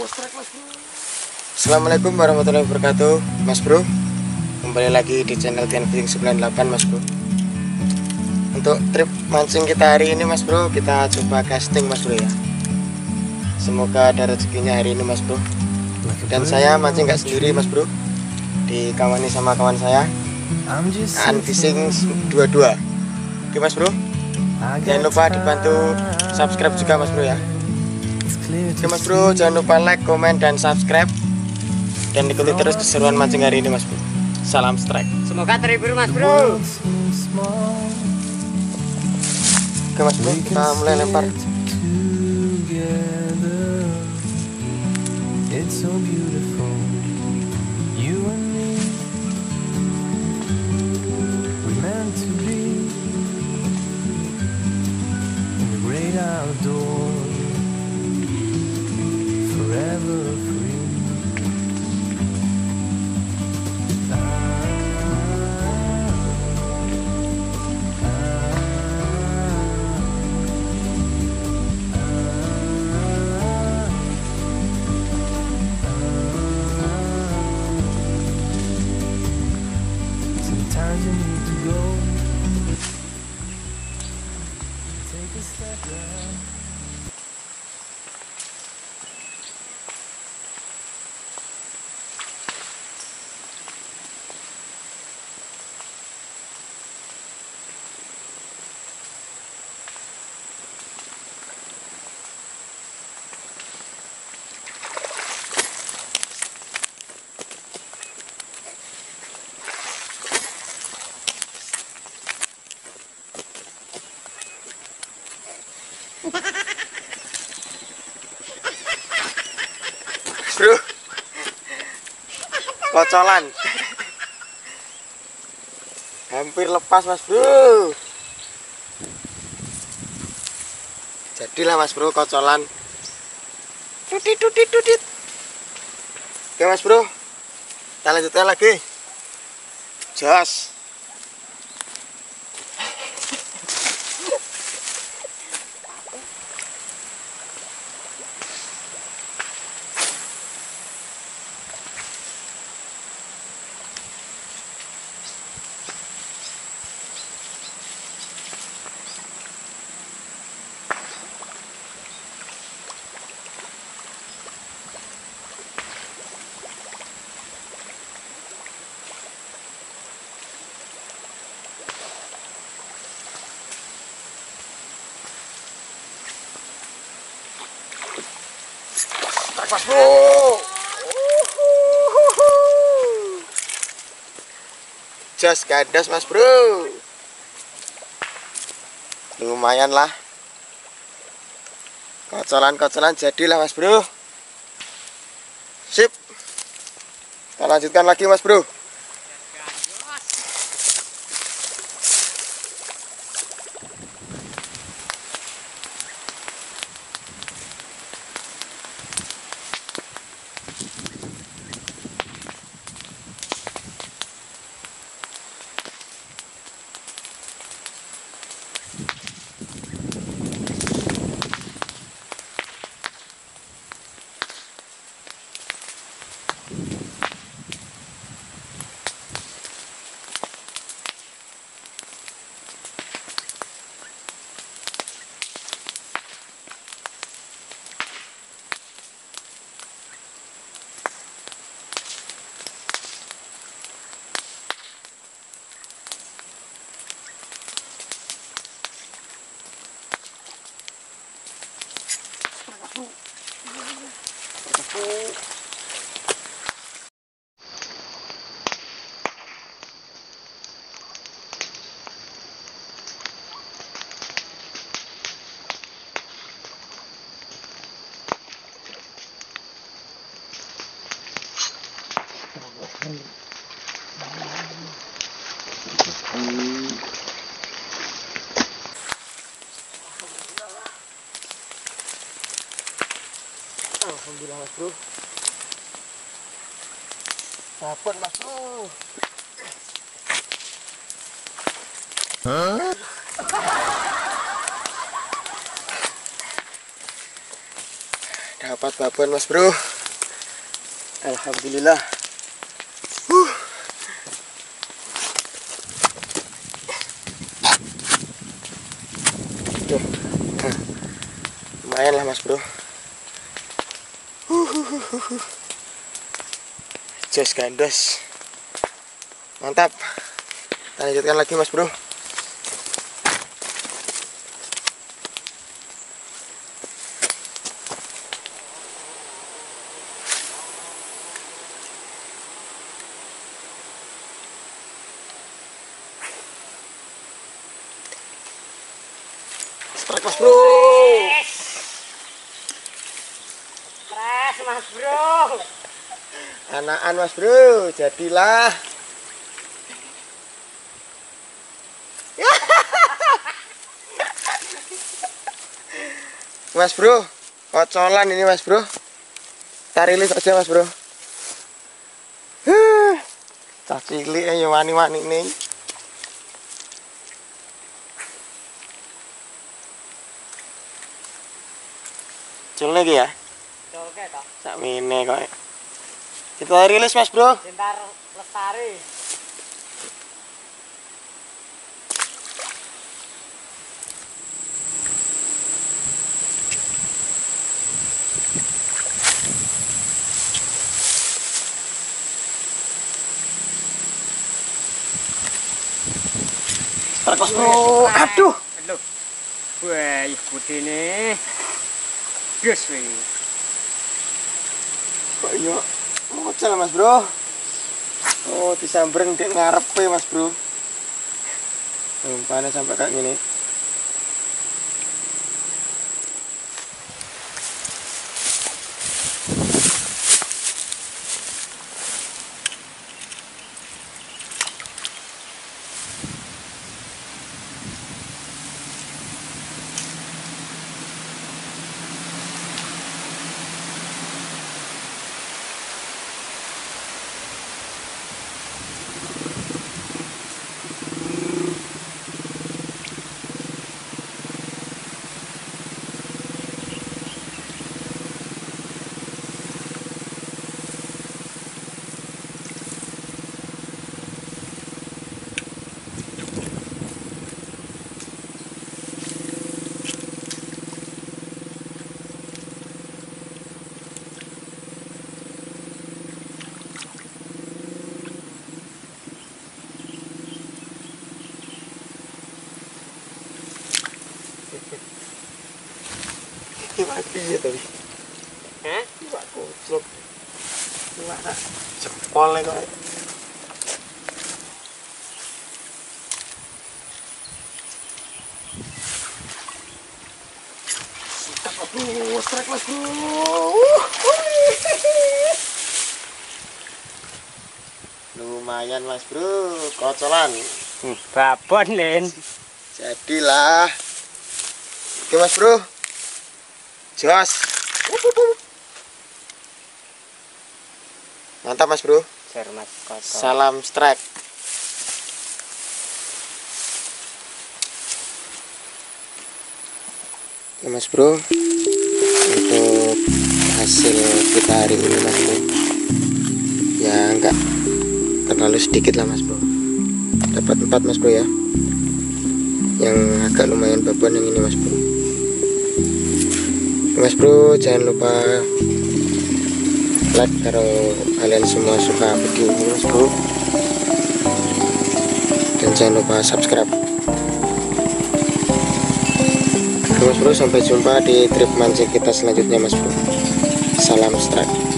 Assalamualaikum warahmatullahi wabarakatuh, Mas Bro. Kembali lagi di channel Tian Fishing 98, Mas Bro. Untuk trip mancing kita hari ini, Mas Bro, kita coba casting, Mas Bro ya. Semoga ada rezekinya hari ini, Mas Bro. Dan saya mancing nggak sendiri, Mas Bro. Dikawani sama kawan saya, An Fishing 22. Oke, Mas Bro. Jangan lupa dibantu subscribe juga, Mas Bro ya. Oke, Mas Bro, jangan lupa like, komen, dan subscribe. Dan ikuti terus keseruan mancing hari ini, Mas Bro. Salam strike. Semoga terhibur, Mas Bro. Oke, Mas Bro, kita mulai lempar. It's so beautiful, you and me. We meant to be in the great outdoors, forever free. Sometimes you need to go, take a step back. Bro, kocolan hampir lepas, Mas Bro. Jadilah, Mas Bro, kocolan. Tutit. Oke, Mas Bro, kita lanjutkan lagi. Jos. Mas Bro. Jos gadas, Mas Bro. Lumayan lah. Kocolan jadilah, Mas Bro. Sip. Kita lanjutkan lagi, Mas Bro. Alhamdulillah, Mas Bro. Dapat, Mas Bro. Dapat babon, Mas Bro. Alhamdulillah. Tuh. Lumayan lah Mas Bro. Jos gandos. Mantap. Kita lanjutkan lagi Mas Bro. Strike Mas Bro. Stres Mas Bro. Anakan Mas Bro, jadilah. Mas Bro, kocolan ini Mas Bro. Kita rilis aja Mas Bro. Cah cilik ya wani-wani nih. Cul lagi ya? Oke toh. Sak mine kok. Kita rilis Mas Bro. Cinta Lestari. Strike Mas Bro. Aduh. Aduh. Wah, budi nih. Gus wih. Kok iya ngocel Mas Bro. Oh, disambreng dek ngarepe Mas Bro. Umpannya sampai kayak gini. Iwak piye to? Hah? Iwak kucluk. Iwak tak jempol kok. Aduh, strike Mas Bro. Lumayan Mas Bro, kocolan. Babon Len. Jadilah. Oke Mas Bro. Jos. Mantap Mas Bro. Cermat kotor. Salam strike. Oke Mas Bro, untuk hasil kita hari ini Mas Bro, ya enggak terlalu sedikit lah Mas Bro. Dapat 4 Mas Bro ya. Yang agak lumayan babon yang ini Mas Bro. Mas Bro, jangan lupa like kalau kalian semua suka video ini Mas Bro, dan jangan lupa subscribe. Oke Mas Bro, sampai jumpa di trip mancing kita selanjutnya Mas Bro. Salam strike.